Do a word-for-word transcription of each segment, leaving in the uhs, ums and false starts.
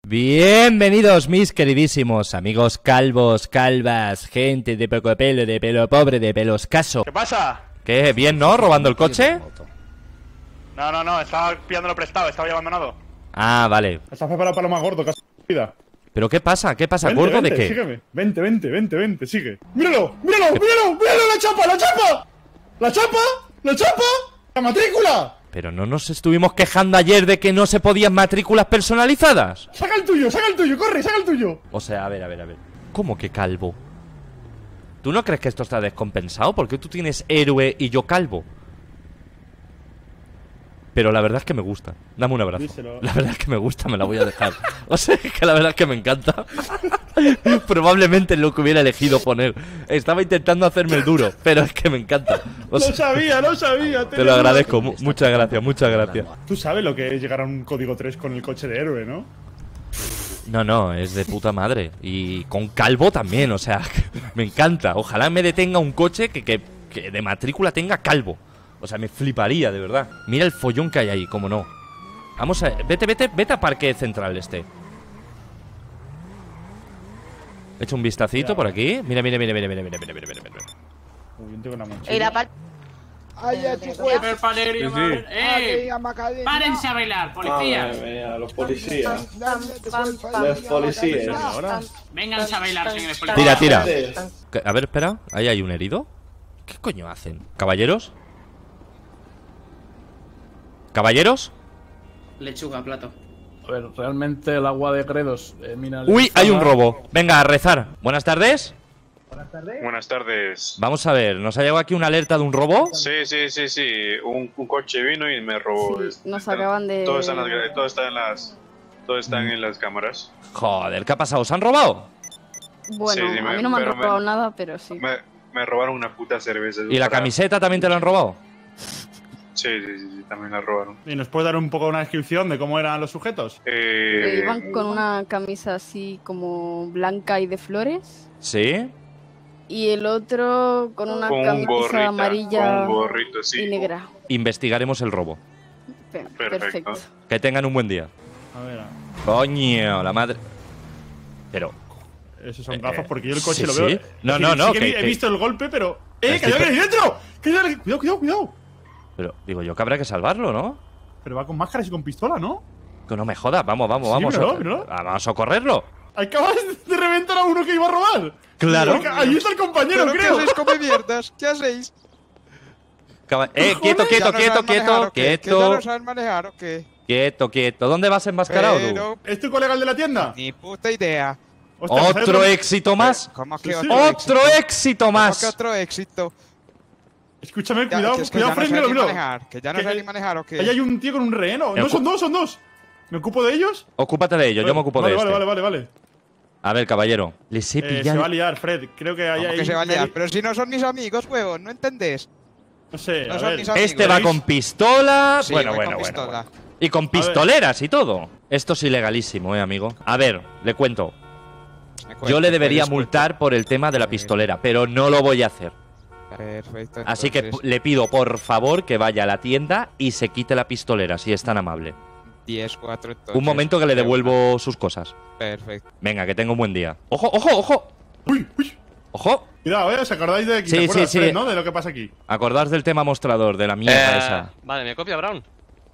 Bienvenidos mis queridísimos amigos calvos, calvas, gente de poco pelo, de pelo pobre, de pelo escaso. ¿Qué pasa? ¿Qué? ¿Bien, no? ¿Robando el coche? No, no, no, estaba pillándolo prestado, estaba ya abandonado. Ah, vale. Estás preparado para lo más gordo que has vida. ¿Pero qué pasa? ¿Qué pasa? Vente, ¿Gordo vente, de qué? Sígueme. Vente, vente, vente, vente, sigue. ¡Míralo! ¡Míralo! ¡Míralo! ¡Míralo! ¡La chapa! ¡La chapa! ¡La chapa! ¡La chapa! ¡La matrícula! ¿Pero no nos estuvimos quejando ayer de que no se podían matrículas personalizadas? ¡Saca el tuyo! ¡Saca el tuyo! ¡Corre! ¡Saca el tuyo! O sea, a ver, a ver, a ver. ¿Cómo que calvo? ¿Tú no crees que esto está descompensado? ¿Por qué tú tienes héroe y yo calvo? Pero la verdad es que me gusta. Dame un abrazo. Díselo. La verdad es que me gusta, me la voy a dejar. O sea, es que la verdad es que me encanta. Probablemente es lo que hubiera elegido poner. Estaba intentando hacerme el duro, pero es que me encanta. O sea, ¡Lo sabía! ¡Lo sabía! te lo agradezco. Mu- muchas gracias, muchas gracias. Tú sabes lo que es llegar a un código tres con el coche de héroe, ¿no? No, no, es de puta madre. Y con calvo también, o sea, me encanta. Ojalá me detenga un coche que, que, que de matrícula tenga calvo. O sea, me fliparía, de verdad. Mira el follón que hay ahí, como no. Vamos a... Vete, vete, vete a Parque Central este. He hecho un vistacito por aquí. Mira, mira, mira, mira, mira, mira, mira, mira, mira, mira. Uy, yo tengo una mochila. Y la parte. ¡Ay, a tu Ver cuerpo! Valerio, Sí, sí. madre- ¡Eh! ¡Ay, Macarena! ¡Párense a bailar, policías! Madre mía, los policías. Los Los policías. Ahora. Vénganse a bailar, señores policías. Tira, tira. Ustedes. Que- A ver, espera. Ahí hay un herido. ¿Qué coño hacen? ¿Caballeros? ¿Caballeros? Lechuga, plato. A ver, realmente el agua de Gredos eh, mina Uy, hay un robo. Venga, a rezar. Buenas tardes. Buenas tardes. Vamos a ver, ¿nos ha llegado aquí una alerta de un robo? Sí, sí, sí, sí. Un, un coche vino y me robó. Sí, este, nos acaban de- Todo está en las, todo está en las, todo están en las cámaras. Joder, ¿qué ha pasado? ¿Se han robado? Bueno, Sí, sí, a me- mí no me han pero me- robado nada, pero sí. Me, me robaron una puta cerveza. ¿Y la para- camiseta también te la han robado? Sí, sí, sí, sí, también la robaron. ¿Y nos puedes dar un poco una descripción de cómo eran los sujetos? Eh, Iban con una camisa así como blanca y de flores. ¿Sí? Y el otro con una con un camisa gorrito, con amarilla un gorrito, sí. y negra. Investigaremos el robo. Pe- Perfecto. Perfecto. Que tengan un buen día. A ver, Coño, la madre. Pero, esos son Eh, gafas porque yo el coche sí, lo veo. sí. No, Es no, decir, no, sí que que- vi- he que- visto el golpe, pero. ¡Eh, Estoy que hay pe- alguien ahí dentro! ¡Que hay alguien- Cuidado, cuidado, cuidado! pero digo yo que habrá que salvarlo, ¿no? Pero va con máscaras y con pistola, ¿no? Que no me jodas, vamos, vamos, Sí, vamos. míralo, a, míralo. Vamos a socorrerlo. Acabas de reventar a uno que iba a robar. Claro. Porque ahí está el compañero, ¿Pero qué creo. hacéis, come mierdas? ¿Qué hacéis? Caba- Eh, quieto, Joder, quieto, ¿Ya no quieto, saben manejar quieto, o qué? ¿Que ya quieto, no saben manejar o qué? quieto, quieto. ¿Dónde vas enmascarado tú? Pero, ¿Es tu colega el de la tienda? ni puta idea. Hostia, ¿sabes Otro dónde- éxito más. ¿Cómo Sí, que sí. otro Otro éxito? éxito ¿Cómo que más. otro éxito? Escúchame, Ya, cuidado, que es que cuidado, ya no Fred, saben míralo, ni míralo. manejar, que ya no Que- saben ni manejar o qué. Ahí hay un tío con un reheno. Me No, ocu- son dos, son dos. ¿Me ocupo de ellos? Ocúpate de ello, yo me ocupo vale, de vale, este. vale, vale, vale. A ver, caballero, les he Eh, se pillado. va a liar, Fred. Creo que ahí ¿Cómo hay. que se va a liar? Pero si no son mis amigos, huevón, ¿no entendés? No sé, No a son ver. mis amigos. Este va ¿Veis? con pistola. Sí, bueno, voy bueno, con bueno, pistola. bueno. Y con pistoleras y todo. Esto es ilegalísimo, eh, amigo. A ver, le cuento. Me cuento, Yo le debería pues, multar por el tema de la pistolera, pero no lo voy a hacer. Perfecto. Así que entonces, p- le pido por favor que vaya a la tienda y se quite la pistolera, si es tan amable. diez cuatro, entonces. Un momento que le de una. devuelvo sus cosas. Perfecto. Venga, que tenga un buen día. ¡Ojo, ojo, ojo! Uy, uy. ¡Ojo! Cuidado, ¿eh? ¿Os acordáis de aquí? Sí, ¿Te acuerdas, sí, sí. Fred, ¿no? De lo que pasa aquí. Acordaos del tema mostrador, de la mierda esa. Vale, ¿me copia Brown?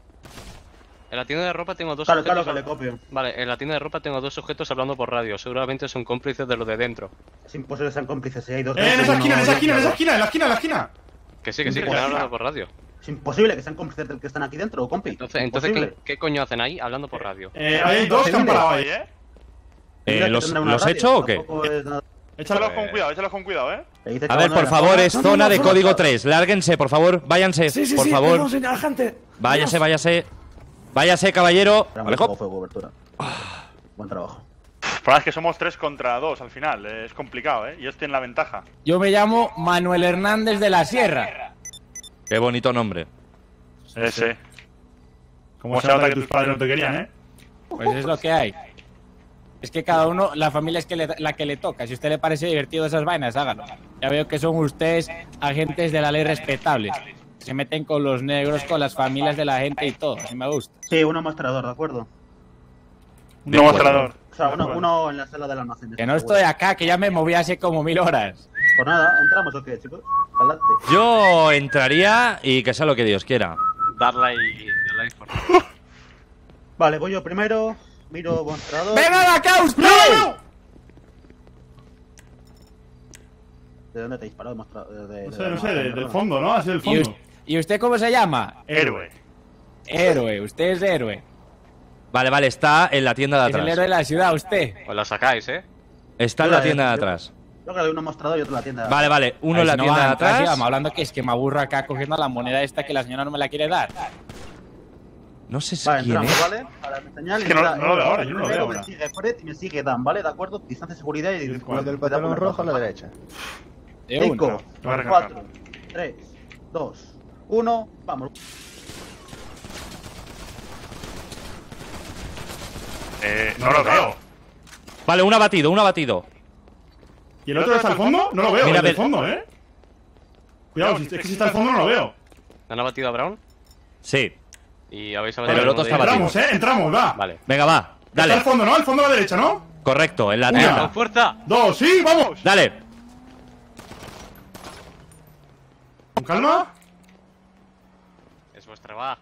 En la tienda de ropa tengo dos Claro, objetos. claro que le copio. Vale, en la tienda de ropa tengo dos objetos hablando por radio. Seguramente son cómplices de lo de dentro. Es imposible que sean cómplices si hay dos. Eh, en esa uno- esquina, en esa esquina, en esa esquina, en la esquina, en la esquina. Que sí, que sí, que Pues están sí. hablando por radio. Es imposible que sean cómplices del que están aquí dentro, compi. Entonces, entonces ¿qué, Imposible. qué coño hacen ahí hablando por radio? Eh, hay dos que han parado ahí, ¿eh? Eh, Mira que ¿Los, tendrá una ¿los radio, hecho o qué? tampoco es nada. Échalos con cuidado, échalos con cuidado, eh. Que dice A chaval, ver, no por era favor, nada. es No, no, zona no, de no, código no. tres. Lárguense, por favor, váyanse. Sí, sí, por sí, favor. perdón, señora gente. Váyase, váyase. Váyase, caballero. Era Alejo. mucho fuego, cobertura. Buen trabajo. El problema es que somos tres contra dos al final. eh, Es complicado, eh. Y ellos tienen la ventaja. Yo me llamo Manuel Hernández de la Sierra. Qué bonito nombre. Ese. Como se nota que tus padres no te querían, ¿eh? Pues es lo que hay. Es que cada uno, la familia es que le- la que le toca. Si a usted le parece divertido esas vainas, hágalo. Ya veo que son ustedes agentes de la ley respetables. Se meten con los negros, con las familias de la gente y todo. Así me gusta. Sí, uno mostrador, ¿de acuerdo? Un nuevo mostrador. O sea, uno, uno en la sala del almacén. Que no estoy acá, que ya me moví hace como mil horas. Pues nada, ¿entramos o qué, chicos? Adelante. Yo entraría y que sea lo que Dios quiera. Darla y darla por Vale, voy yo primero. Miro mostrador. ¡Venga de acá usted! ¿De dónde te he disparado? Mostrador? De, No sé, no sé, de- del fondo, ¿no? Así del ¿Y, fondo. us- ¿Y usted cómo se llama? Héroe. Héroe, usted es héroe. Vale, vale, está en la tienda de Es el héroe atrás. de la ciudad, usted. Os la sacáis, ¿eh? Está en la tienda de atrás. Yo creo que uno mostrador y otro en la tienda. Vale, vale, uno Ay, en la si no tienda de van, casi atrás. vamos hablando que es que me aburro acá cogiendo la moneda esta que la señora no me la quiere dar. No sé si Vale, quién entramos, es. ¿vale? Ahora me señala Es y que no- entra- no lo veo ahora, yo no lo primero veo me ahora. sigue Fred y me sigue Dan, ¿vale? ¿De acuerdo? Distancia de seguridad y... ¿Cuál del pantalón rojo a la derecha? De una. cinco, Lo voy a recargar. cuatro, tres, dos, uno, vamos. Eh, no lo veo. Vale, un abatido, un abatido. ¿Y el otro está al fondo? No lo veo, Mira, el del ve- fondo, ¿eh? Cuidado, si- es que si está al fondo no lo veo. ¿Han abatido a Brown? Sí. Y habéis Pero abatido el a otro uno de está ellos? batido. Entramos, ¿eh? Entramos, va. Vale. Venga, va. Está al Dale. fondo, ¿no? Al fondo a la derecha, ¿no? Correcto, en la Una. tienda. ¡Con fuerza! Dos, sí, vamos. Dale. Con calma. Es vuestra va.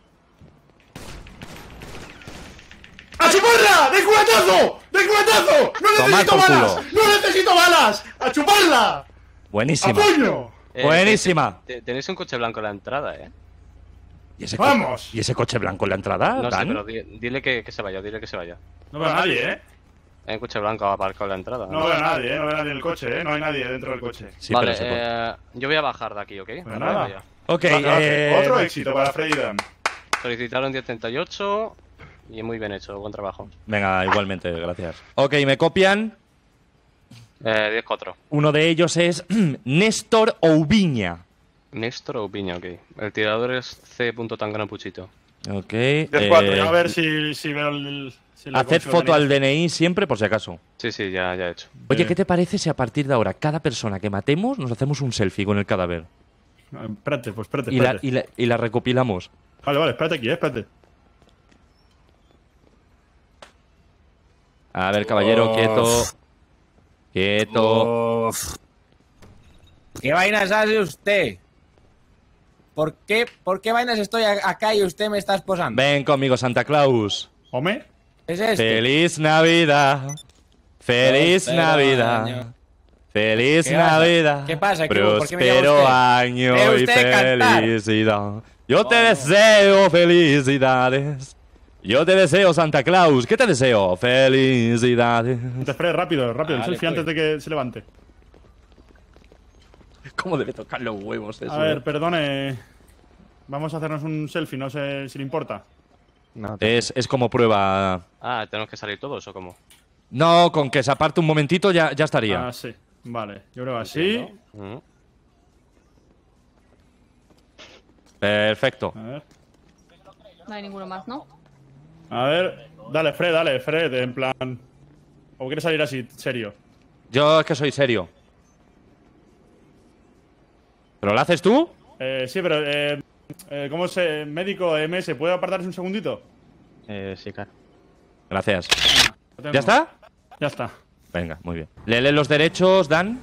¡A chuparla! ¡De culatazo! ¡De culatazo! ¡No Tomar necesito por balas! culo. ¡No necesito balas! ¡A chuparla! ¡A Buenísima. puño! Eh, Buenísima. te- Tenéis un coche blanco en la entrada, ¿eh? ¿Y ese, co- ¡Vamos! ¿Y ese coche blanco en la entrada? No sé, Dan? pero di- dile que, que se vaya, dile que se vaya. No veo a nadie, ¿eh? Hay un coche blanco aparcado en la entrada. No veo a nadie, ¿eh? No veo a nadie en el coche, ¿eh? No hay nadie dentro del coche. Sí, vale, pero ese coche. eh, yo voy a bajar de aquí, ¿ok? Pues nada. Vaya. Ok, Baja, baja. eh, Otro éxito para Freddy Dan. Solicitaron diez treinta y ocho y muy bien hecho, buen trabajo. Venga, igualmente, gracias. Ok, me copian. Eh, diez cuatro. Uno de ellos es Néstor Oubiña. Néstor o Piña, ok. El tirador es C. Tangana Puchito. Ok. diez cuatro, eh, a ver si, si veo el... Si lo haced consigo foto al organizar. D N I siempre, por si acaso. Sí, sí, ya, ya he hecho. Oye, Eh. ¿qué te parece si a partir de ahora, cada persona que matemos, nos hacemos un selfie con el cadáver? No, espérate, pues espérate, Y la, espérate. y, la, y la recopilamos. Vale, vale, espérate aquí, eh, espérate. A ver, caballero, Uf. quieto. Quieto. Uf. ¿Qué vainas hace usted? ¿Por qué, ¿Por qué vainas estoy a- acá y usted me está esposando? Ven conmigo, Santa Claus. ¿Home? ¿Qué es esto? Feliz Navidad. Feliz Próspero Navidad. año. Feliz ¿Qué pasa? Navidad. ¿Qué pasa? ¿Qué hubo? ¿Por qué me llama Próspero usted? año ¿Ve y usted cantar? felicidad. Yo te Oh, no. deseo felicidades. Yo te deseo, Santa Claus. ¿Qué te deseo? Felicidades. Te Fred, rápido, rápido, el Vale, selfie pues. antes de que se levante. ¿Cómo debe tocar los huevos eso? A ver, perdone. Vamos a hacernos un selfie, no sé si le importa. Es, es como prueba. Ah, ¿tenemos que salir todos o cómo? No, con que se aparte un momentito ya, ya estaría. Ah, sí. Vale, yo creo así. Mm. Perfecto. A ver. No hay ninguno más, ¿no? A ver, dale, Fred, dale, Fred, en plan. ¿O quieres salir así, serio? Yo es que soy serio. ¿Pero lo haces tú? Eh, sí, pero. Eh, eh, ¿Cómo se. Médico M S, ¿puede apartarse un segundito? Eh, sí, claro. Gracias. Lo tengo. ¿Ya está? Ya está. Venga, muy bien. Léele los derechos, Dan.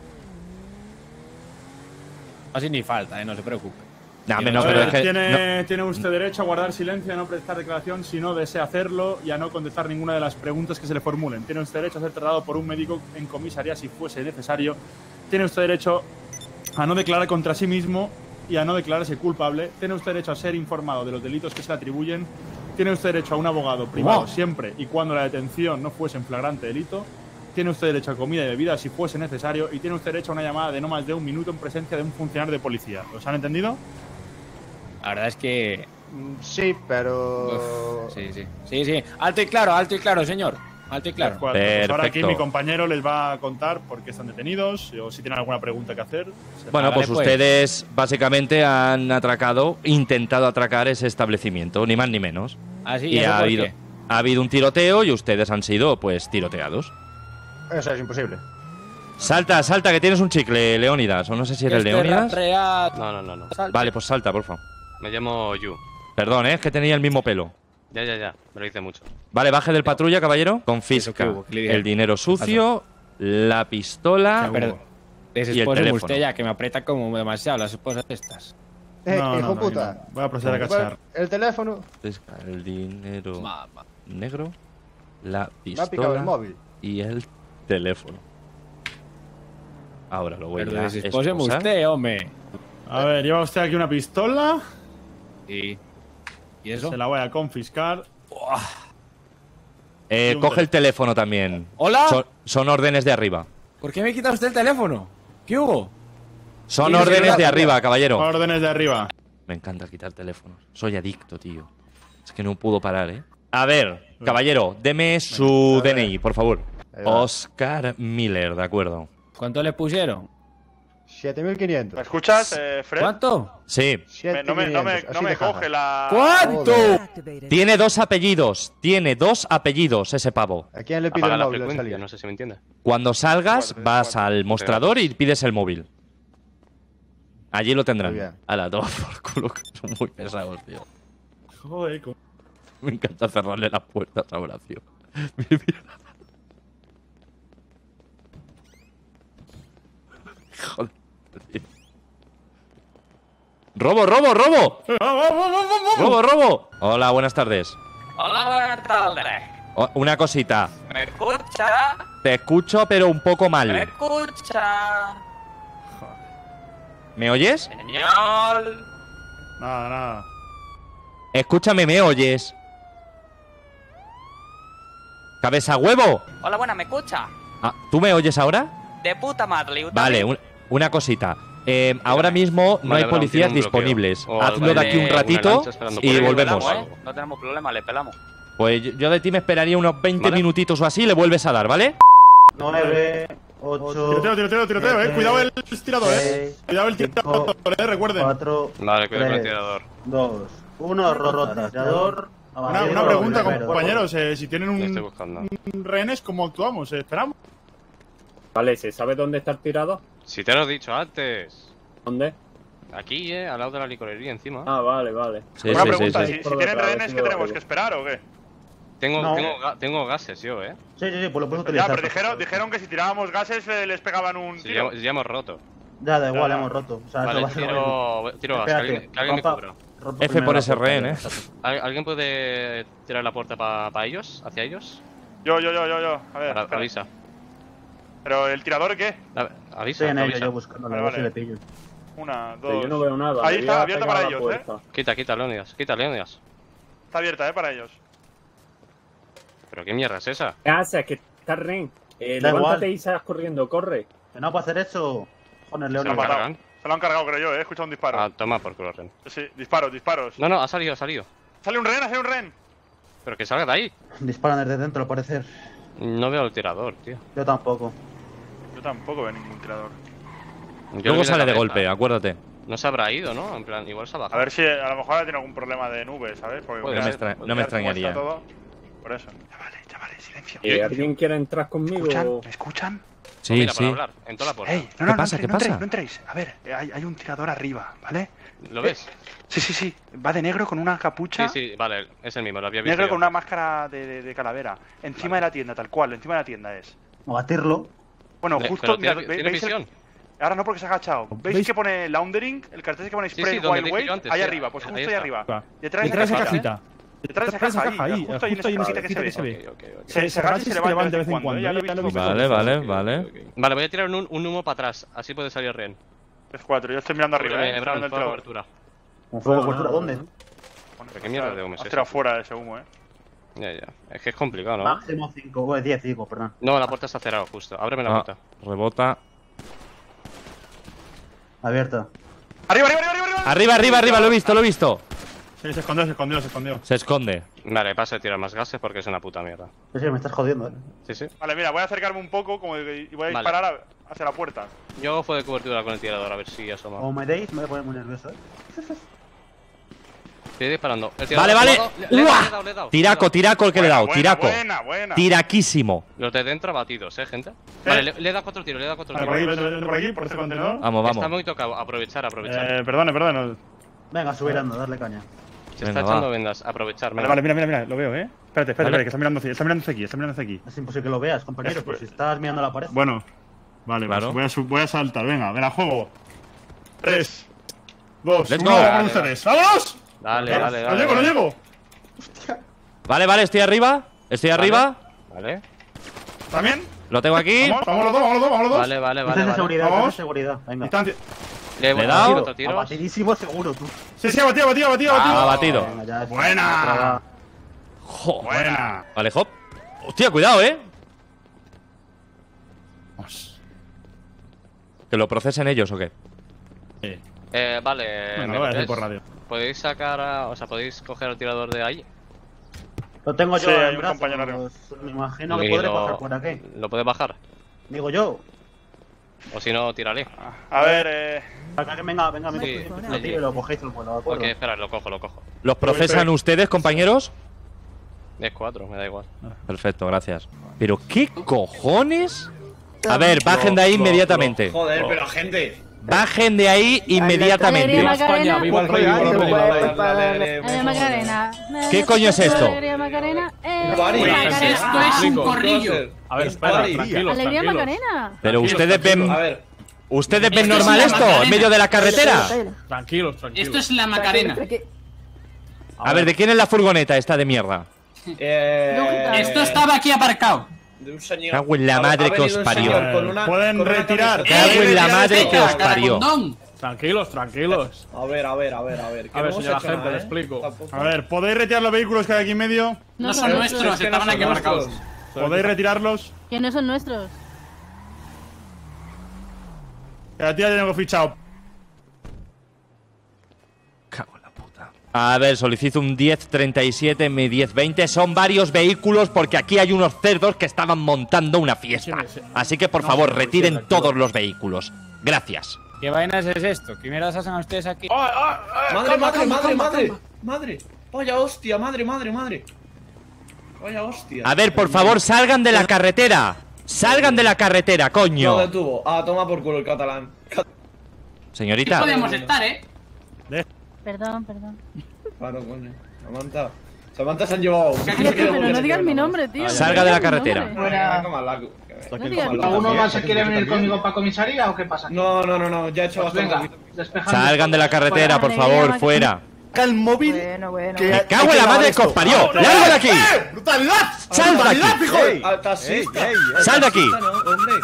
Así ni falta, eh, no se preocupe. No, A hombre, no, ver, pero es que. tiene, tiene usted derecho a guardar silencio, a no prestar declaración si no desea hacerlo y a no contestar ninguna de las preguntas que se le formulen. Tiene usted derecho a ser tratado por un médico en comisaría si fuese necesario. Tiene usted derecho a no declarar contra sí mismo y a no declararse culpable. Tiene usted derecho a ser informado de los delitos que se le atribuyen. Tiene usted derecho a un abogado privado Wow. siempre y cuando la detención no fuese en flagrante delito. Tiene usted derecho a comida y bebida si fuese necesario. Y tiene usted derecho a una llamada de no más de un minuto en presencia de un funcionario de policía. ¿Los han entendido? La verdad es que. Sí, pero. Uf, sí, sí. Sí, sí. Alto y claro, alto y claro, señor. Alto y claro. Pues ahora aquí Perfecto. mi compañero les va a contar por qué están detenidos o si tienen alguna pregunta que hacer. Se- Bueno, Vale, pues pues. ustedes básicamente han atracado, intentado atracar ese establecimiento, ni más ni menos. Así y ¿eso ha por habido, qué? ha habido un tiroteo y ustedes han sido, pues, tiroteados. Eso es imposible. Salta, salta, que tienes un chicle, Leónidas. O no sé si eres Este Leónidas. rap real. No, no, no, no. Salta. Vale, pues salta, por favor. Me llamo Yu. Perdón, ¿eh? Es que tenía el mismo pelo. Ya, ya, ya. Me lo dice mucho. Vale, baje del patrulla, caballero. Confisca Eso, ¿qué hubo? el dinero sucio, la pistola Pero y el desespóseme teléfono. usted ya, que me aprieta como demasiado las esposas estas. Eh, No, hijo no, no, puta. no. Voy a proceder a cachar. El teléfono. Confisca el dinero negro, la Me ha picado el pistola móvil. y el teléfono. Ahora lo voy Pero a desespóseme esposar. usted, hombre. A ver, lleva usted aquí una pistola. ¿Y, ¿Y eso? Se la voy a confiscar. Eh, Y un coge el teléfono también. ¿Hola? Son, son órdenes de arriba. ¿Por qué me quita usted el teléfono? ¿Qué hubo? Son Sí, sí, órdenes sí, de sí. arriba, caballero. Órdenes de arriba. Me encanta quitar teléfonos. Soy adicto, tío. Es que no puedo parar, ¿eh? A ver, caballero, deme su a ver. D N I, por favor. Ahí va. Oscar Miller, de acuerdo. ¿Cuánto le pusieron? siete mil quinientos. ¿Me escuchas, eh, Fred? ¿Cuánto? Sí. Me- no me, no me, no me coge la... ¿Cuánto? Tiene dos apellidos. Tiene dos apellidos ese pavo. ¿A quién le pide Apaga el la móvil al frecuencia, salir? no sé si me entiende. Cuando salgas, Cuatro, vas cuatro. al mostrador y pides el móvil. Allí lo Muy tendrán. bien. A la toma por culo, que son muy pesados, tío. Joder, cómo- Me encanta cerrarle las puertas a Horacio. Mira, mira. Joder, tío. ¡Robo, robo, robo! ¡Robo, robo! Hola, buenas tardes. Hola, buenas tardes. O- una cosita. ¿Me escucha? Te escucho, pero un poco ¿Me mal. escucha? ¿Me oyes? Señor. Nada, nada. Escúchame, ¿me oyes? ¡Cabeza huevo! Hola, buena, ¿me escucha? Ah, ¿tú me oyes ahora? De puta madre. ¿y usted Vale, a mí? un- una cosita. Eh, ahora mismo no Vale, hay Brown, policías tiene un bloqueo. disponibles. O Hazlo vale, de aquí un una ratito lancha esperando y por ahí. volvemos. Pelamos, ¿eh? No tenemos problema, le pelamos. Pues yo- yo de ti me esperaría unos veinte Vale. minutitos o así y le vuelves a dar, ¿vale? nueve, ocho, Tiroteo, tiroteo, tiroteo, eh. Cuidado el tirador, eh. Cuidado el tirador, eh. Recuerden. cuatro, Vale, cuidado con el tres, tirador. dos, uno, rota, tirador. Una, una pregunta, compañeros. Eh, si tienen Lo estoy un, buscando. un rehenes, ¿cómo actuamos? Eh, ¿Esperamos? Vale, ¿se sabe dónde está el tirado? Si te lo he dicho antes. ¿Dónde? Aquí, eh, al lado de la licorería, encima. Ah, vale, vale. Sí, Una sí, sí, pregunta, sí. si, si tienen rehenes, ¿qué tenemos que esperar o qué? Tengo, No. tengo, ga- tengo gases yo, eh. Sí, sí, sí, pues lo puedes Ya, utilizar. pero dijeron, dijeron que si tirábamos gases eh, les pegaban un Si tiro. ya, ya hemos roto. Ya, da igual, Ya. hemos roto. O sea, Vale, eso va a ser lo tiro, tiro gas. Que Espérate, alguien, que alguien me rompa- cubra. rompa F primero por la ese puerta, rehén, ya eh. está. ¿Al- ¿Alguien puede tirar la puerta para ellos? ¿Hacia ellos? Yo, yo, yo, yo, yo. A ver, Ahora, espera. avisa. ¿Pero el tirador qué? A- Avisa, Estoy en ello, avisa. yo buscando, Vale, a ver si vale. le pillo. Una, dos... Yo no veo nada. Ahí me está, voy a abierta pegar para a la ellos, ¿eh? puerta. Quita, quita, Leonidas. Quita, Leonidas. Está abierta, ¿eh? Para ellos. ¿Pero qué mierda es esa? ¿Qué haces? Que está Ren. Eh, Da levántate igual. y sales corriendo, corre. Que no puedo hacer eso. Joder, ¿Se León. lo ha matado. cargan? Se lo han cargado, creo yo, ¿eh? He escuchado un disparo. Ah, toma por culo, Ren. Sí, disparos, disparos. No, no, ha salido, ha salido. Sale un rehén, sale un rehén. Pero que salga de ahí. Disparan desde dentro, al parecer. No veo el tirador, tío. Yo tampoco. Yo tampoco veo ningún tirador. Yo le Luego vi la sale de cabeza. golpe, acuérdate. No se habrá ido, ¿no? En plan, igual se ha bajado. A ver si a lo mejor tiene algún problema de nubes, ¿sabes? Porque Puede ya- No me, ser, extra- puede no me ya cómo está extrañaría. todo. Por eso. Chavales, chavales, silencio. Eh, ¿Alguien quiere entrar conmigo? ¿Escuchan? ¿Me escuchan? Sí, Mira, sí. para hablar, en toda la puerta. Ey, no, ¿Qué no, pasa? no, ¿Qué entréis, no pasa? entréis, no entréis. A ver, eh, hay, hay un tirador arriba, ¿vale? ¿Lo ves? Sí, sí, sí. Va de negro con una capucha. Sí, sí, vale, es el mismo, lo había visto. Negro yo. con una máscara de, de- de calavera. Encima de la tienda, tal cual. Encima de la tienda es. O batirlo. Bueno, Le- justo. pero Mira, tiene, ve- tiene ¿veis el- visión. Ahora no porque se ha agachado. ¿Veis, ¿Veis? que pone laundering? El cartel que pone Sí, Spray sí, donde Wild dije Wave. yo antes, Ahí sí, arriba, pues ahí justo ahí está. arriba. Va. Detrás de Detrás de esa esa cajita. cajita. Detrás de esa Detrás de esa caja caja ahí. ahí. Justo ahí en Justo ahí en esa esa cajita que cajita se que ve. se ve. Ok, ok, ok. Se, se agacha y se levanta de vez en cuando. Ya lo he ya lo he visto. visto. Vale, vale, Ok, vale. ok, ok. Vale, voy a tirar un, un humo para atrás, así puede salir Ren. Es cuatro. Yo estoy mirando arriba, Eh, eh. Estoy Brown, mirando el fuego tirador. cobertura. ¿Un fuego de cultura? ¿Dónde? ¿Pero qué mierda de humo es Has ese? tirado fuera ese humo, eh. Ya, ya. Es que es complicado, ¿no? Máximo cinco, o diez, digo, perdón. No, la puerta está cerrada, justo. Ábreme la Ah, puerta. rebota. Abierta. ¡Arriba, arriba, arriba, arriba! Arriba, arriba, arriba, lo he visto, lo he visto. Sí, se escondió, se escondió, se escondió. Se esconde. Vale, pasa a tirar más gases porque es una puta mierda. Sí, sí, me estás jodiendo, eh. Sí, sí. Vale, mira, voy a acercarme un poco como y voy a Vale. disparar a- hacia la puerta. Yo hago fuego de cobertura con el tirador, a ver si asoma. O me deis, me voy a poner muy nervioso, eh. Estoy disparando. El Vale, tirador vale. ha asomado. Le- le he dado, ¡Uah! le he dado, le he dado. Tiraco, tiraco el que le he Buena, dado. buena, Tiraco. Buena, buena. Tiraquísimo. Los de dentro abatidos, eh, gente. Vale, le, le he dado cuatro tiros, le he dado cuatro Vale, por aquí, tiros. vete, vete por aquí, por este contenedor. Vamos, Está vamos. muy tocado. Aprovechar, aprovechar. Eh, perdone, perdone. Venga, subir ando, darle caña. Se Venga, está echando va. vendas. Aprovechar. Vale, vale, mira, mira, mira, lo veo, ¿eh? Espérate, espérate, Vale. espérate, que está mirando, hacia- está mirando hacia aquí, está mirando hacia aquí. Es imposible que lo veas, compañero, Es- pues si estás mirando la pared. Bueno, vale, Claro. pues voy a, su- voy a saltar, venga, me la juego. Tres, dos, Let's uno, go. vamos Dale, ustedes. ¡Vámonos! Dale, No, dale, no dale. llego, no dale. llego. Vale, vale, estoy arriba. Estoy arriba. Vale. ¿También? Lo tengo aquí. Vamos, vamos los dos, vamos los dos, vamos los dos. Vale, vale, Dices vale. de vale. seguridad, dices de Vamos. seguridad. Venga. Distancia. Le he Le he dado. tiro, otro tiro. Abatidísimo seguro, tú. Sí, sí, abatido, abatido, abatido, Ah, abatido. abatido. Venga, ya está. Buena. Jo. Buena. Vale, hop. Hostia, cuidado, eh. Vamos. ¿Que lo procesen ellos o qué? Sí. Eh, vale. Bueno, ¿me lo voy a decir podéis- por radio. ¿Podéis sacar a, o sea, podéis coger al tirador de ahí? Lo tengo yo Sí, hay en un brazos. compañero arriba. pues, me imagino que Y podré lo- pasar por aquí. ¿Lo puedes bajar? Digo yo. O si no, tírale. A ver, eh. Acá que venga, venga, venga. Sí, lo allí. tiro y lo cogéis el vuelo, ¿de acuerdo? Ok, espera, lo cojo, lo cojo. ¿Los procesan ustedes, compañeros? Es cuatro, me da igual. Perfecto, gracias. ¿Pero qué cojones? A ver, bajen de ahí inmediatamente. Joder, pero gente. Bajen de ahí inmediatamente. Alegría Macarena. Viva el rey, viva el rey. Alegría Macarena. ¿Qué coño es esto? Alegría Macarena. Eh, Party. Macarena. Esto es un corrillo. A ver, Es espera, party. tranquilos, Alegría tranquilos. Macarena. Pero ustedes ven. A ver, ¿Ustedes ven Esto es normal una esto? Macarena. ¿En medio de la carretera? Tranquilos, tranquilos. Esto es la Macarena. A ver, ¿de quién es la furgoneta esta de mierda? eh, Esto estaba aquí aparcado. de un señor. Cago en la Ha- madre ha que venido os un parió. señor con una- Pueden con una retirar. camiseta. Cago en la Eh, madre retira que os esta, parió. Caracondón. Tranquilos, tranquilos. A ver, a ver, a ver, a ver. que A ver, no hemos señora hecho gente, nada, le ¿eh? explico. Tampoco. A ver, ¿podéis retirar los vehículos que hay aquí en medio? No son Eh, nuestros, es que no estaban son aquí aparcados. nuestros. ¿Podéis retirarlos? Que no son nuestros. Que a ti ya tengo fichado. Cago en la puta. A ver, solicito un diez treinta y siete, mi diez veinte. Son varios vehículos porque aquí hay unos cerdos que estaban montando una fiesta. Así que, por favor, retiren todos los vehículos. Gracias. ¿Qué vainas es esto? ¿Qué mierdas hacen ustedes aquí? ¡Ay, ay, ay! Madre, calma, madre, calma, madre, calma, madre. calma. Madre. Vaya hostia, madre, madre, madre. Vaya hostia. A ver, por favor, salgan de la carretera. Salgan de la carretera, No coño. detuvo. Ah, toma por culo el catalán. Cat- Aquí Señorita. podemos estar, ¿eh? Perdón, perdón. Claro, coño. Samantha. Samantha se han llevado. Cállate, pero no digas mi nombre, tío. Salga No de la digas mi carretera. nombre. Venga, coma la- No digas mi nombre. ¿Alguno más se quiere venir conmigo para comisaría o qué pasa? No, no, no, no, ya he hecho Pues bastante. venga, despejando. Salgan de la carretera, por Alegría, favor, Mac- fuera. El móvil. Bueno, bueno. que- Me cago en la madre que os parió. ¡Largo de aquí! ¡Brutalidad! ¡Sal de aquí! ¡Hijo! ¡Al taxista! ¡Sal de aquí! No, hombre.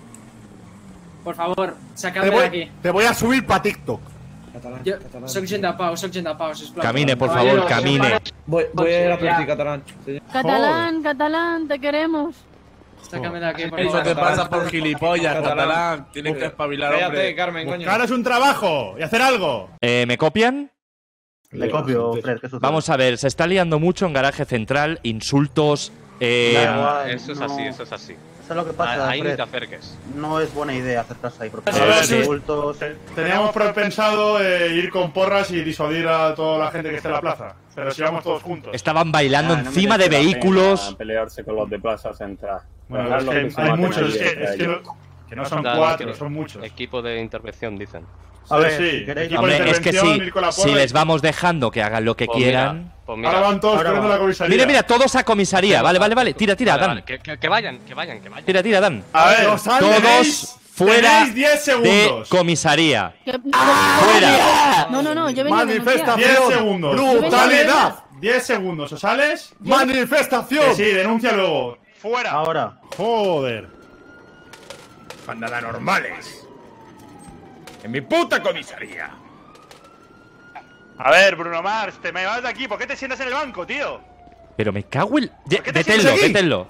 Por favor, sacadme de aquí. Te voy a subir para TikTok. Catalán, Yo catalán. soc gent de pau, soc gent de pau, sisplau. Camine, por favor, camine. Voy, voy a ir a practicar catalán. señor. Catalán, catalán, te queremos. Sácame de aquí, por Eso favor. te pasa por gilipollas, catalán. Tienes que espabilar, Cállate, Carmen, coño. Buscaros un trabajo y hacer algo. Eh, ¿Me copian? Le copio, Fred, ¿qué sucede? Vamos a ver, se está liando mucho en garaje central, insultos. Eh, Da igual, Eso es no. así, eso es así. Eso es lo que pasa, Ahí ni Fred. te acerques. No es buena idea acercarse ahí porque A ver, sí. insultos. Teníamos pensado eh, ir con porras y disuadir a toda la gente que esté en la plaza. Pero si vamos todos juntos. estaban bailando Ah, no encima de merece la vehículos. pelearse con los de Plaza Central. Bueno, es que hay muchos, es que, es que no, que no son Dale, cuatro, que- son muchos. Equipo de intervención, dicen. A ver, sí, si queréis. equipo de Hombre, es que intervención, sí, ir con la si porra les y- vamos dejando que hagan lo que Pues quieran. mira, pues mira. Ahora van todos Ahora corriendo va. a la comisaría. Mira, mira, todos a comisaría. Vale, vale, vale. Tira, tira, Vale, Dan. vale, que, que- que vayan, que vayan, que vayan. Tira, tira, Dan. A ver, Todos tenéis- fuera tenéis diez de segundos. comisaría. Que- ¡Fuera! No, no, no, yo venía a denunciar. diez segundos. ¡Brutalidad! diez segundos. ¿O sales? ¡Manifestación! Que sí, denuncia luego. ¡Fuera! Ahora. Joder. Banda de anormales. En mi puta comisaría. A ver, Bruno Mars, te me vas de aquí. ¿Por qué te sientas en el banco, tío? Pero me cago en. Ye- qué te Deténlo, sientes aquí? deténlo.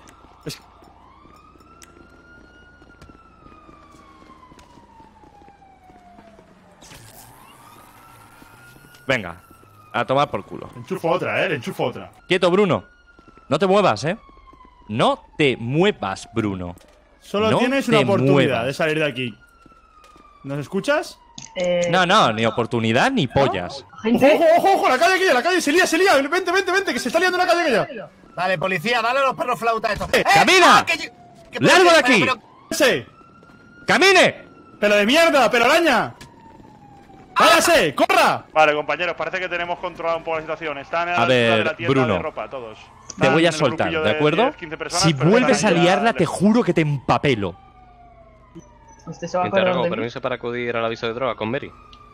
Venga, a tomar por culo. Le enchufo otra, eh, le enchufo otra. Quieto, Bruno. No te muevas, ¿eh? No te muevas, Bruno. Solo No tienes una te oportunidad muevas. de salir de aquí. ¿Nos escuchas? No, no, ni oportunidad ni pollas. ¡Ojo, ojo, ojo, ojo! ¡La calle aquella, la calle! ¡Se lía, se lía! ¡Vente, vente, vente! ¡Que se está liando la calle aquella! Dale, policía, dale a los perros flautas estos. ¡Eh! ¡Camina! ah, que yo- que- ¡Largo de pero- aquí! pero- ¡Ese! ¡Camine! ¡Pero de mierda! ¡Pero araña! ¡Váyase! ¡Corra! ¡Cierra! Vale, compañeros, parece que tenemos controlado un poco la situación. Están en la A altura ver, de la tienda Bruno. de ropa, todos. Te Están voy a en el soltar, grupillo ¿de acuerdo? diez, quince personas, Si pero vuelves a están ya liarla, te lejos. juro que te empapelo. Usted se va a Interrogo, acordar de mí. permiso para acudir al aviso de droga con Mary.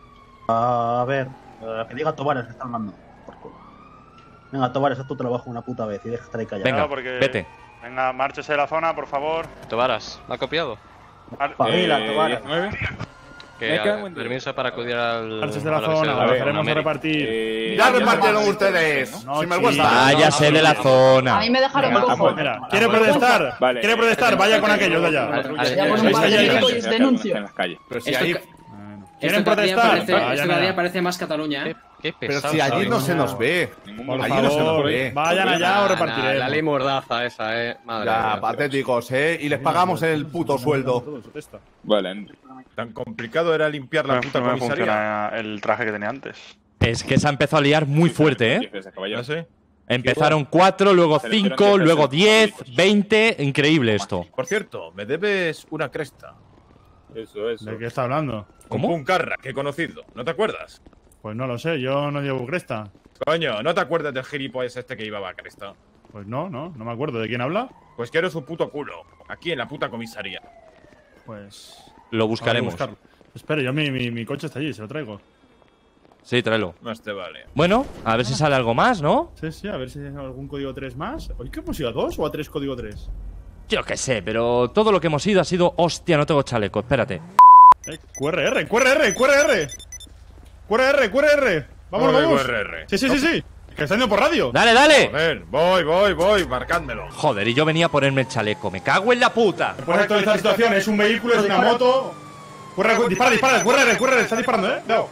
A ver, eh, que diga Tobares que está hablando. Por culo. Venga, Tobares, haz tu trabajo una puta vez y deja de estar ahí callado. Venga, No, porque- vete. Venga, márchese de la zona, por favor. Tobaras, ¿me ha copiado? Al- Pavila, Tobares. Que, Me cago a- en Dios. permiso para acudir al. Marches de la al aviso zona, droga con bajaremos a Mary. repartir. Eh, Ya repartieron ustedes. No, Sin sí. vergüenza. Váyase de la zona. A mí me dejaron Venga, cojo. pues mira, ¿quiere protestar? Vale. ¿Quiere protestar? Vaya con aquellos de allá. Ya con un Ahí par de está, médicos ahí y os denuncio. En las calles. Pero si Esto ahí. ca- ¿Quieren Esto cada día protestar? parece, Vayan esto cada allá. día parece más Cataluña, ¿eh? Qué Pero pesado. si allí ¿sabes? no se nos ve. Por Allí no se nos favor, ve. vayan allá o repartiremos. La ley mordaza esa, eh. Madre Ya, mía. patéticos, ¿eh? Y les pagamos el puto sueldo. Vale. Tan complicado era limpiar la No, puta no me comisaría. funciona el traje que tenía antes. Es que se ha empezado a liar muy fuerte, ¿eh? ¿No sé? Empezaron cuatro, luego cinco, luego diez, veinte. Increíble esto. Por cierto, me debes una cresta. Eso, eso. ¿De qué está hablando? ¿Cómo? Un Puncarra que he conocido. ¿No te acuerdas? Pues no lo sé, yo no llevo cresta. Coño, ¿no te acuerdas del gilipollas este que llevaba cresta? Pues no, no, no me acuerdo. ¿De quién habla? Pues que eres un puto culo. Aquí en la puta comisaría. Pues. Lo buscaremos. habrá que buscarlo. Espere, yo mi, mi, mi coche está allí, se lo traigo. Sí, tráelo. Más te vale. Bueno, a ver si sale algo más, ¿no? Sí, sí, a ver si hay algún código tres más. ¿Hoy qué hemos ido a dos o a tres código tres? Yo qué sé, pero todo lo que hemos ido ha sido. Hostia, no tengo chaleco, espérate. Eh, Q R R, Q R R, Q R R. Q R R, Q R R. Vamos, Voy, vamos. Q R R. Sí, sí, sí, sí. Que está yendo por radio. ¡Dale, dale! Joder, voy, voy, voy, marcádmelo. Joder, y yo venía a ponerme el chaleco. ¡Me cago en la puta! Puedes actualizar la situación, es un vehículo, es una moto. Q R R, dispara, dispara, Q R R, Q R R, está disparando, eh. Cuidado.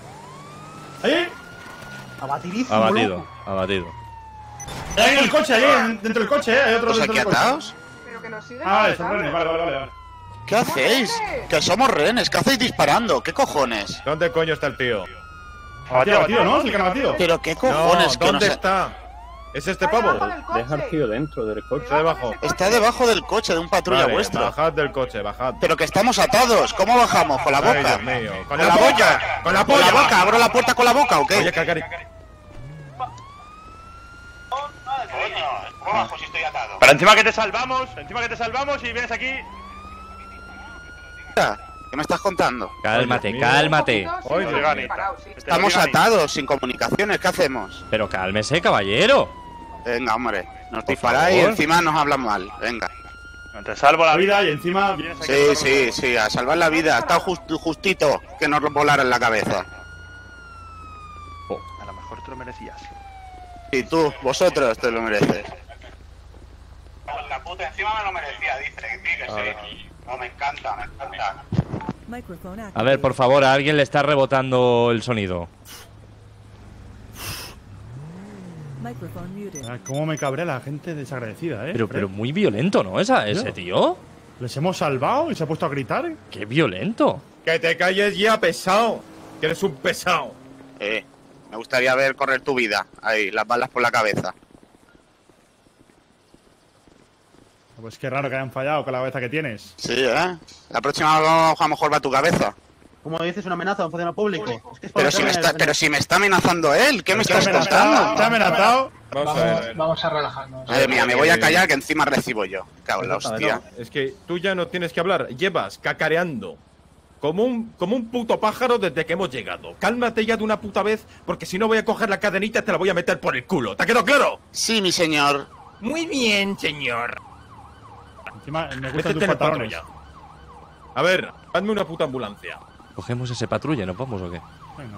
Ahí. Abatidísimo. Abatido, loco. abatido. Ahí en el coche, ahí en- dentro del coche, eh. Hay otro ¿Los dentro aquí del coche. atados? Ah, son rehenes, vale, vale, vale. vale. ¿Qué hacéis? Que somos rehenes, ¿qué hacéis disparando? ¿Qué cojones? ¿Dónde coño está el tío? Abatido, abatido, ¿no? Es el que han abatido. ¿Pero qué cojones? No, que ¿dónde no sé- está? ¿Es este pavo? Deja al tío dentro del coche. Está debajo. Está debajo del coche de un patrulla Vale, vuestro. bajad del coche, bajad. Pero que estamos atados. ¿Cómo bajamos? ¿Con la Ay, boca? Dios mío. ¿Con la boca? ¡Con la ¿Con polla! la boca? ¿Abro la puerta con la boca o qué? Oye, Cacari. ¿Cómo bajo si estoy atado? Pero encima que te salvamos, encima que te salvamos y vienes aquí. ¿Qué me estás contando? Cálmate, cálmate. Oye, Origani. Estamos atados, sin comunicaciones, ¿qué hacemos? Pero cálmese, caballero. Venga, hombre, nos Por disparáis y favor. encima nos hablan mal. Venga. Te salvo la La vida. vida y encima vienes aquí. Sí, sí, sí, a salvar la vida. Ha estado just- justito que nos volara en la cabeza. A lo mejor te lo merecías. Y tú, vosotros te lo mereces. La puta encima me lo merecía, dice. No, me encanta, me encanta. A ver, por favor, a alguien le está rebotando el sonido. Ah, cómo me cabrea la gente desagradecida, eh. Pero, Fred. pero muy violento, ¿no? Esa, ese tío. Les hemos salvado y se ha puesto a gritar. Qué violento. Que te calles ya, pesado. Que eres un pesado. Eh, me gustaría ver correr tu vida. Ahí, las balas por la cabeza. Pues qué raro que hayan fallado con la cabeza que tienes. Sí, ¿eh? La próxima vez a lo mejor va tu cabeza. Como dices, una amenaza a un funcionario público. Es que es Pero para si, me hacer- está, pero si me está amenazando él, ¿qué me ¿Te ha estás amenazado? contando? ¿Te ha amenazado? Vamos a ver. Vamos a relajarnos. Madre mía, me voy a callar que encima recibo yo. Cago en la hostia. Es que tú ya no tienes que hablar. Llevas cacareando. Como un, como un puto pájaro desde que hemos llegado. Cálmate ya de una puta vez, porque si no voy a coger la cadenita y te la voy a meter por el culo. ¿Te ha quedado claro? Sí, mi señor. Muy bien, señor. Encima, me gustan Métete tus en el pantalones. patrulla. A ver, hazme una puta ambulancia. ¿Cogemos ese patrulla y nos vamos o qué? Venga.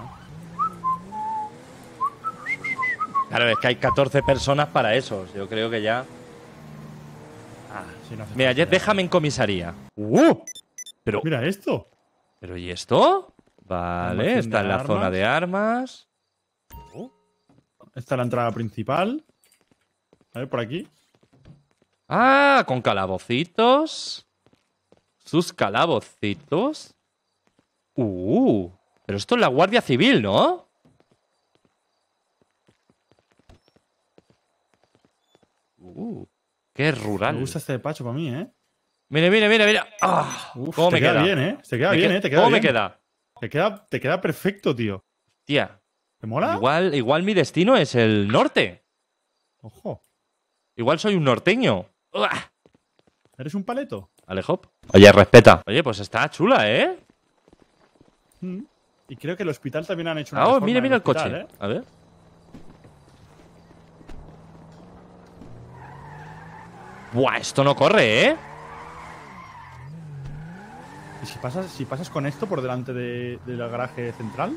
Claro, es que hay catorce personas para eso. Yo creo que ya. Ah, sí, no hace Mira, falta. ya déjame en comisaría. ¡Uh! Pero. Mira esto. ¿Pero y esto? Vale, Almacén está de en la armas. zona de armas. Esta es la entrada principal. A ver, por aquí. Ah, con calabocitos. Sus calabocitos. Uh, pero esto es la Guardia Civil, ¿no? Uh, qué rural. Me gusta este despacho para mí, ¿eh? Mira, mira, mira, mira. Ah, Uf, ¿Cómo te me queda queda? bien, ¿eh? Te queda Me bien, que- ¿eh? Te queda ¿Cómo bien. me queda? Te queda, te queda perfecto, tío. Tía. ¿Te mola? Igual, igual mi destino es el norte. Ojo. Igual soy un norteño. ¡Uah! ¿Eres un paleto? Alejo. Oye, respeta. Oye, pues está chula, ¿eh? Mm. Y creo que el hospital también han hecho una Ah, oh, reforma mira, en mira el hospital, coche. ¿eh? A ver. Buah, esto no corre, ¿eh? ¿Y si pasas, si pasas con esto por delante de, del garaje central?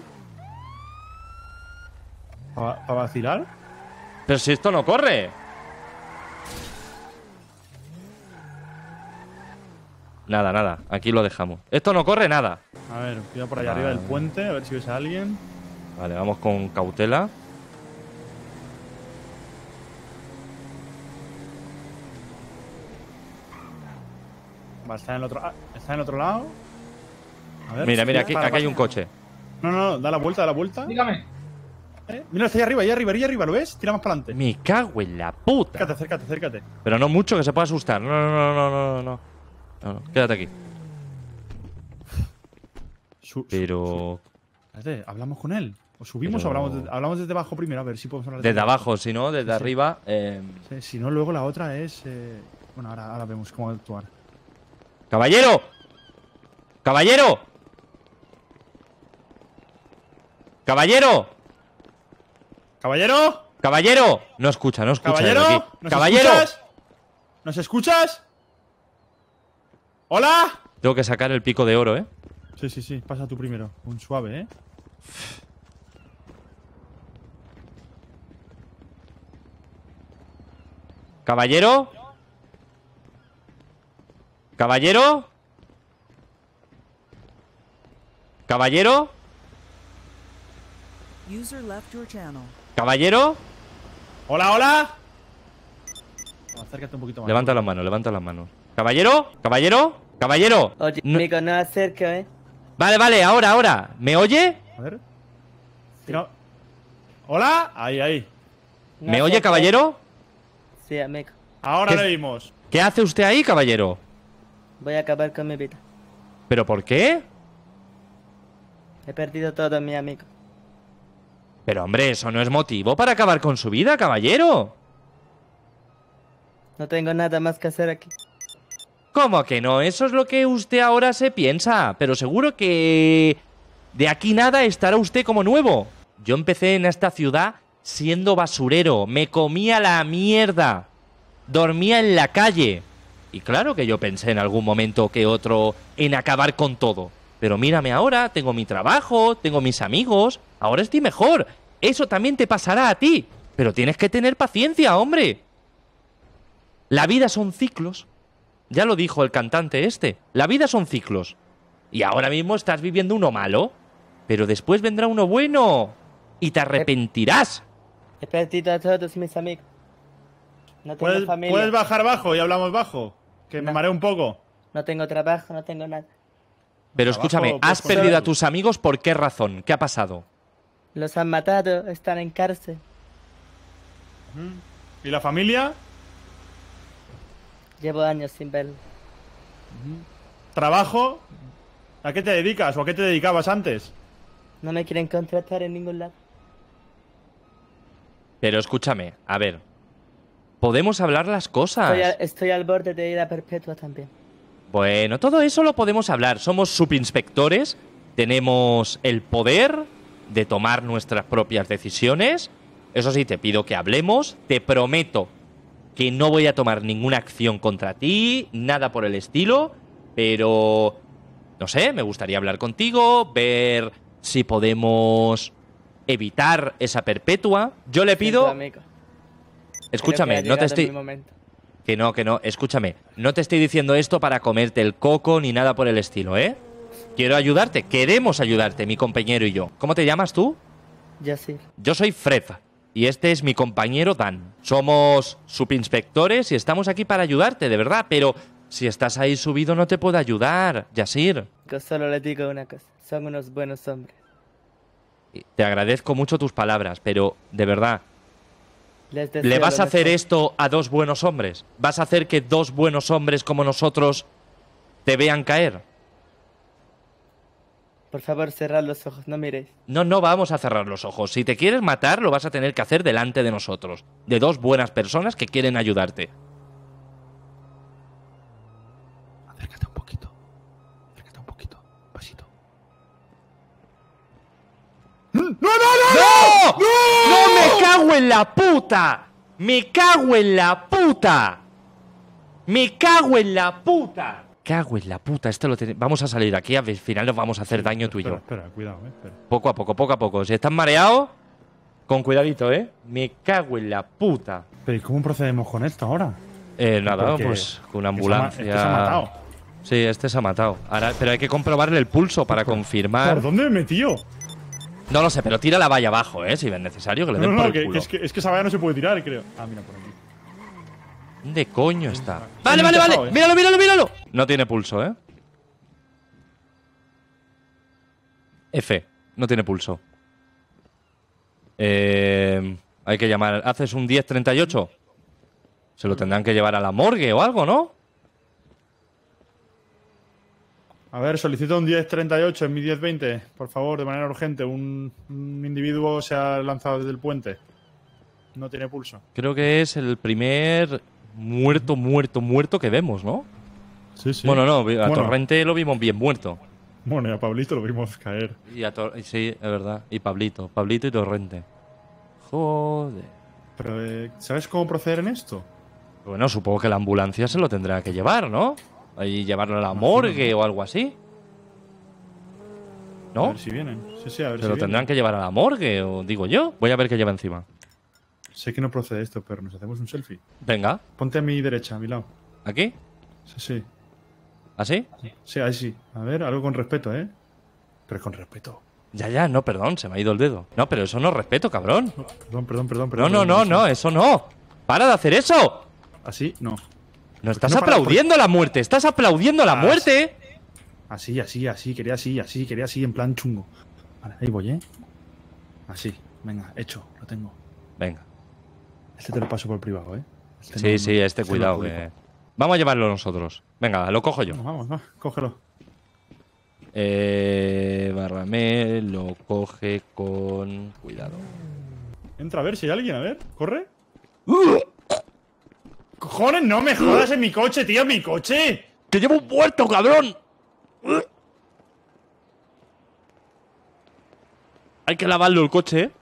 ¿Para pa vacilar? Pero si esto no corre. Nada, nada. Aquí lo dejamos. Esto no corre nada. A ver, cuidado por allá Ah. arriba del puente, a ver si ves a alguien. Vale, vamos con cautela. Vale, está en el otro, ah, está en el otro lado. A ver, Mira, mira, aquí, para, aquí hay para. un coche. No, no, no, da la vuelta, da la vuelta. Dígame. Eh, mira, está ahí arriba, ahí arriba, ahí arriba, ¿lo ves? Tira más para adelante. Me cago en la puta. Acércate, acércate, acércate. Pero no mucho, que se pueda asustar. No, no, no, no, no, no. No, no, quédate aquí. Su- su- Pero... Espérate, ¿hablamos con él? ¿O subimos Pero- o hablamos, de- hablamos desde abajo primero? A ver si podemos hablar Desde abajo, si no, desde Sí, sí. arriba... eh, Sí, si no, luego la otra es... eh, Bueno, ahora, ahora vemos cómo actuar. ¡Caballero! ¡Caballero! ¡Caballero! ¿Caballero? ¡Caballero! No escucha, no escucha. desde ¿Caballero? aquí. ¿Nos ¡Caballero! escuchas? ¿Nos escuchas? ¿Hola? Tengo que sacar el pico de oro, ¿eh? Sí, sí, sí, pasa tú primero. Un suave, ¿eh? ¿Caballero? ¿Caballero? ¿Caballero? User left your channel. ¿Caballero? ¿Hola, hola? Acércate un poquito más. Levanta las manos, levanta las manos. ¿Caballero? ¿Caballero? ¿Caballero? Oye, No- amigo, no acerca, ¿eh? Vale, vale, ahora, ahora. ¿Me oye? A ver. No. ¿Hola? Ahí, ahí. No ¿Me oye, acerca. caballero? Sí, amigo. Ahora ¿Qué- le vimos. ¿Qué hace usted ahí, caballero? Voy a acabar con mi vida. ¿Pero por qué? He perdido todo, mi amigo. Pero hombre, eso no es motivo para acabar con su vida, caballero. No tengo nada más que hacer aquí. ¿Cómo que no? Eso es lo que usted ahora se piensa. Pero seguro que... de aquí nada estará usted como nuevo. Yo empecé en esta ciudad siendo basurero. Me comía la mierda. Dormía en la calle. Y claro que yo pensé en algún momento que otro en acabar con todo. Pero mírame ahora, tengo mi trabajo, tengo mis amigos. Ahora estoy mejor. Eso también te pasará a ti. Pero tienes que tener paciencia, hombre. La vida son ciclos. Ya lo dijo el cantante este. La vida son ciclos. Y ahora mismo estás viviendo uno malo. Pero después vendrá uno bueno. Y te arrepentirás. He perdido a todos mis amigos. No tengo ¿Puedes, familia. ¿Puedes bajar bajo y hablamos bajo? Que me mareo un poco. No tengo trabajo, no tengo nada. Pero Trabajo, escúchame, pues, ¿has con perdido a él. tus amigos por qué razón? ¿Qué ha pasado? Los han matado, están en cárcel. ¿Y la familia? Llevo años sin verlo. ¿Trabajo? ¿A qué te dedicas o a qué te dedicabas antes? No me quieren contratar en ningún lado. Pero escúchame, a ver. Podemos hablar las cosas. Estoy, a- estoy al borde de ir a Perpetua también. Bueno, todo eso lo podemos hablar. Somos subinspectores, tenemos el poder de tomar nuestras propias decisiones. Eso sí, te pido que hablemos. Te prometo que no voy a tomar ninguna acción contra ti, nada por el estilo, pero... no sé, me gustaría hablar contigo, ver si podemos evitar esa perpetua. Yo le pido... Siento, amigo. Escúchame, Creo que ha no te llegado estoy... mi momento. Que no, que no, escúchame. No te estoy diciendo esto para comerte el coco ni nada por el estilo, ¿eh? Quiero ayudarte, queremos ayudarte, mi compañero y yo. ¿Cómo te llamas tú? Ya sí. Yo soy Fred y este es mi compañero Dan. Somos subinspectores y estamos aquí para ayudarte, de verdad, pero si estás ahí subido no te puedo ayudar, Yasir. Yo solo les digo una cosa. Son unos buenos hombres. Te agradezco mucho tus palabras, pero de verdad, Les deseo ¿le vas lo a hacer mejor. esto a dos buenos hombres? ¿Vas a hacer que dos buenos hombres como nosotros te vean caer? Por favor, cerrad los ojos, no miréis. No, no vamos a cerrar los ojos. Si te quieres matar, lo vas a tener que hacer delante de nosotros. De dos buenas personas que quieren ayudarte. Acércate un poquito. Acércate un poquito. Pasito. ¡No, no, no! ¡No! ¡No! ¡No me cago en la puta! ¡Me cago en la puta! ¡Me cago en la puta! Cago en la puta, esto lo ten... Vamos a salir aquí, al final nos vamos a hacer daño tú y yo. Espera, espera, cuidado, eh. Espera. Poco a poco, poco a poco. Si estás mareado, con cuidadito, ¿eh? Me cago en la puta. Pero ¿y cómo procedemos con esto ahora? Eh, nada, Porque pues con una ambulancia. Este se ha matado. Sí, este se ha matado. Ahora, pero hay que comprobarle el pulso para confirmar. ¿Por dónde me metió? No lo sé, pero tira la valla abajo, ¿eh? Si es necesario, que le No, den no, por no, el que, culo. que es, que, es que esa valla no se puede tirar, creo. Ah, mira, por aquí. ¿Dónde coño está? Se Vale, han vale, vale. empezado, ¿eh? Míralo, míralo, míralo. No tiene pulso, ¿eh? F. No tiene pulso. Eh, hay que llamar. ¿Haces un diez treinta y ocho? Se lo tendrán que llevar a la morgue o algo, ¿no? A ver, solicito un diez treinta y ocho en mi diez veinte. Por favor, de manera urgente. Un, un individuo se ha lanzado desde el puente. No tiene pulso. Creo que es el primer muerto, muerto, muerto que vemos, ¿no? Sí, sí. Bueno, no, a Bueno. Torrente lo vimos bien muerto. Bueno, y a Pablito lo vimos caer. Y a Tor- sí, es verdad. Y Pablito. Pablito y Torrente. Joder. Pero, eh, ¿sabes cómo proceder en esto? Bueno, supongo que la ambulancia se lo tendrá que llevar, ¿no? Y llevarlo a la morgue o algo así. A ¿No? ver si vienen. Sí, sí, a ver Se si lo vienen. tendrán que llevar a la morgue, o digo yo. Voy a ver qué lleva encima. Sé que no procede esto, pero nos hacemos un selfie. Venga. Ponte a mi derecha, a mi lado. ¿Aquí? Sí, sí. ¿Así? Sí, ahí sí. A ver, algo con respeto, ¿eh? Pero con respeto. Ya, ya, no, perdón, se me ha ido el dedo. No, pero eso no es respeto, cabrón. Perdón, perdón, perdón. No, perdón no, no, no, eso no. ¡Para de hacer eso! ¿Así? No. No estás no para- aplaudiendo la muerte, estás aplaudiendo la Ah, muerte. Así, así, así. Quería así, así. Quería así, en plan chungo. Vale, ahí voy, ¿eh? Así. Venga, hecho. Lo tengo. Venga. Este te lo paso por privado, ¿eh? Este Sí, no- sí, no- este no cuidado. lo publico. Que... Vamos a llevarlo nosotros. Venga, lo cojo yo. Vamos, va, cógelo. Eh, Barramel lo coge con cuidado. Entra a ver si hay alguien, a ver. ¿Corre? ¡Cojones, no me jodas en mi coche, tío! ¡Mi coche! ¡Te llevo un muerto, cabrón! Hay que lavarlo el coche, ¿eh?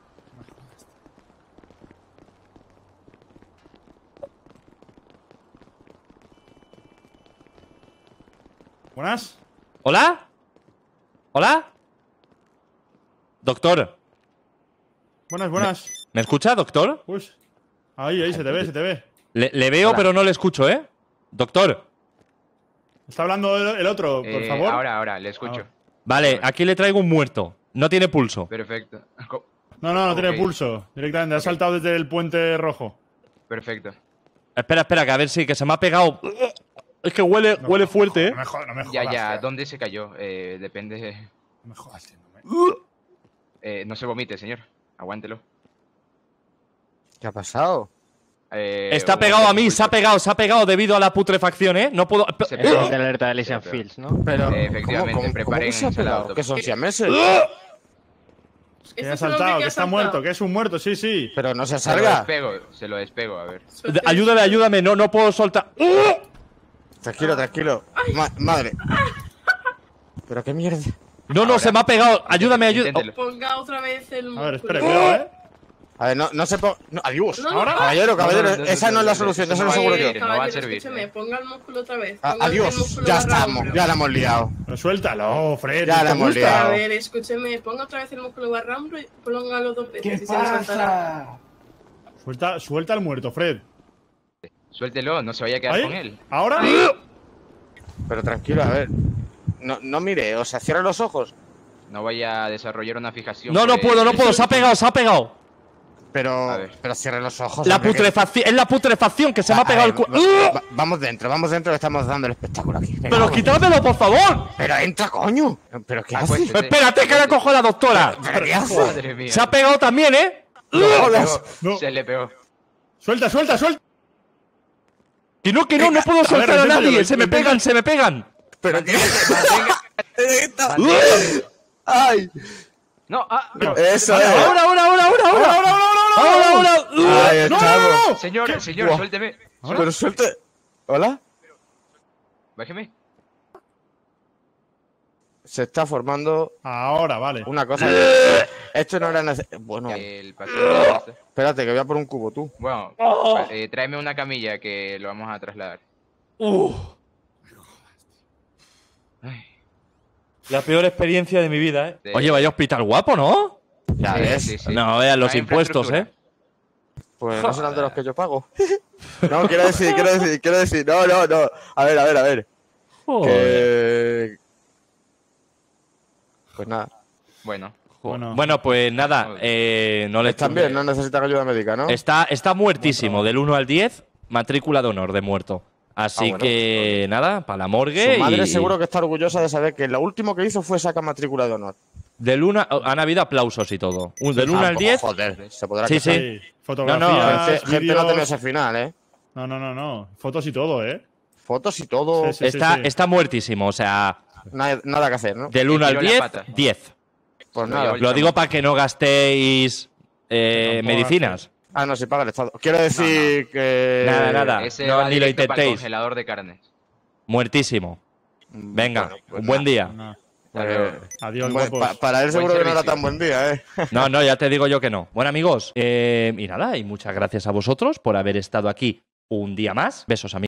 ¿Buenas? ¿Hola? ¿Hola? Doctor. Buenas, buenas. ¿Me escucha, doctor? Uy. Ahí, ahí, se te ve, se te ve. Le, le veo, Hola. pero no le escucho, ¿eh? Doctor. Está hablando el, el otro, por Eh, favor. Ahora, ahora, le escucho. Vale, aquí le traigo un muerto. No tiene pulso. Perfecto. Co- No, no, no Ok. tiene pulso. Directamente, ha saltado desde el puente rojo. Perfecto. Espera, espera, que a ver si que se me ha pegado. Es que huele, huele fuerte, ¿eh? No me jodas, no me jodas. Ya, ya, tío. ¿dónde se cayó? Eh, depende. No me jodas, tío. No me... Eh, no se vomite, señor. Aguántelo. ¿Qué ha pasado? Eh, Está hubo pegado a mí, impulso. se ha pegado, se ha pegado debido a la putrefacción, ¿eh? No puedo. Se Es pegó. de alerta de Elysian Se pegó. Fields, ¿no? Pero, Eh, efectivamente, ¿cómo, cómo, preparen cómo se ha esa pegado? auto. ¿Que son siameses? Que Este ha es un hombre saltado, que que ha está saltado. muerto, que es un muerto, sí, sí. Pero no se Se lo salga. despego, se lo despego, a ver. De- Ayúdame, ayúdame, no, no puedo soltar. Tranquilo, tranquilo. Ma- madre. ¿Pero qué mierda? No, no, se me ha pegado. Ayúdame, ayúdame. Inténtelo. Ponga otra vez el A ver, espera, músculo. cuidado, ¿eh? A ver, no, no se po... no, adiós. No, no, ¿Ahora? Caballero, caballero, No, no, no, esa no, no es la no, solución, no, eso no lo va a aseguro ir, yo. no va a caballero, servir, escúcheme, eh. ponga el músculo otra vez. Ah, Ponga el adiós, músculo ya barra estamos, hombro. ya la hemos liado. Pero suéltalo, Fred. Ya ¿te la hemos gusta? liado. A ver, escúcheme, ponga otra vez el músculo barra hombro y póngalo dos veces. y se lo soltará. Suelta, suelta al muerto, Fred. Suéltelo, no se vaya a quedar ¿Ahí? con él. ¿Ahora? Pero tranquilo, a ver. No, no mire, o sea, cierra los ojos. No vaya a desarrollar una fijación. No, no por puedo, el- no puedo. Se ha pegado, se ha pegado. Pero, A ver. pero cierre los ojos. La hombre, que- putrefacción. Es la putrefacción que se me ha A pegado el ver, cuerpo. va- va- Vamos dentro, vamos dentro, que estamos dando el espectáculo aquí. Venga, Pero vamos. quítamelo, por favor. Pero entra, coño. ¿Pero qué haces? Acuéstese. Espérate, que ahora cojo a la doctora. ¿Pero qué haces? Madre mía. Se ha pegado también, ¿eh? Se le Hola. pegó. No. Se le pegó. Suelta, suelta, suelta. Que no, que no, no puedo A ver, soltar a inténtalo, nadie. Se me inténtalo. pegan, se me pegan. Pero qué ¡Ay! No, ah, Eso Ahora, es. ahora, ahora, ahora, ahora, ahora, ahora, ahora, ahora. Ahí estamos. Señor, señor, Buah. suélteme. Pero suelte. ¿Hola? Bájeme. Se está formando Ahora, vale. una cosa. que- Esto no era necesario. Bueno, El paciente. espérate, que voy a por un cubo tú. Bueno, eh, tráeme una camilla que lo vamos a trasladar. Uh. La peor experiencia de mi vida, ¿eh? Sí. Oye, vaya hospital guapo, ¿no? Ya Sí, ves. sí, sí. No, vean los Hay impuestos, ¿eh? Pues no serán de los que yo pago. No, quiero decir, quiero decir, quiero decir. No, no, no. A ver, a ver, a ver. Que... Pues nada. Bueno. Bueno, Bueno, pues nada, eh, no le Están bien, no necesitan ayuda médica, ¿no? Está, está muertísimo, del uno al diez, matrícula de honor de muerto. Así Ah, bueno, que nada, para la morgue. Su madre y- seguro que está orgullosa de saber que lo último que hizo fue sacar matrícula de honor. Del uno han habido aplausos y todo. Un- Del uno Ah, al pues, diez. Joder, se podrá Sí, quejar. sí. Fotografías, No, no, Gente, gente no vídeos- tiene ese final, ¿eh? No, no, no, no. Fotos y todo, ¿eh? Fotos y todo. Sí, sí, sí, está, sí. está muertísimo, o sea, Nada, nada que hacer, ¿no? del uno al tiró la diez, pata. diez. Pues Lo nada. llevo Lo digo para que no gastéis eh, Tampoco medicinas. Ah, no, si paga el Estado. Quiero decir que. Nada, nada. Ese no, va ni lo directo para el intentéis. congelador de carnes. Muertísimo. Venga, Bueno, pues un buen nada. día. No. Pues, Adiós, bueno, guapos. pa- para él Buen seguro que no era servicio. tan buen día, ¿eh? No, no, ya te digo yo que no. Bueno, amigos, eh, y nada, y muchas gracias a vosotros por haber estado aquí un día más. Besos, amigos.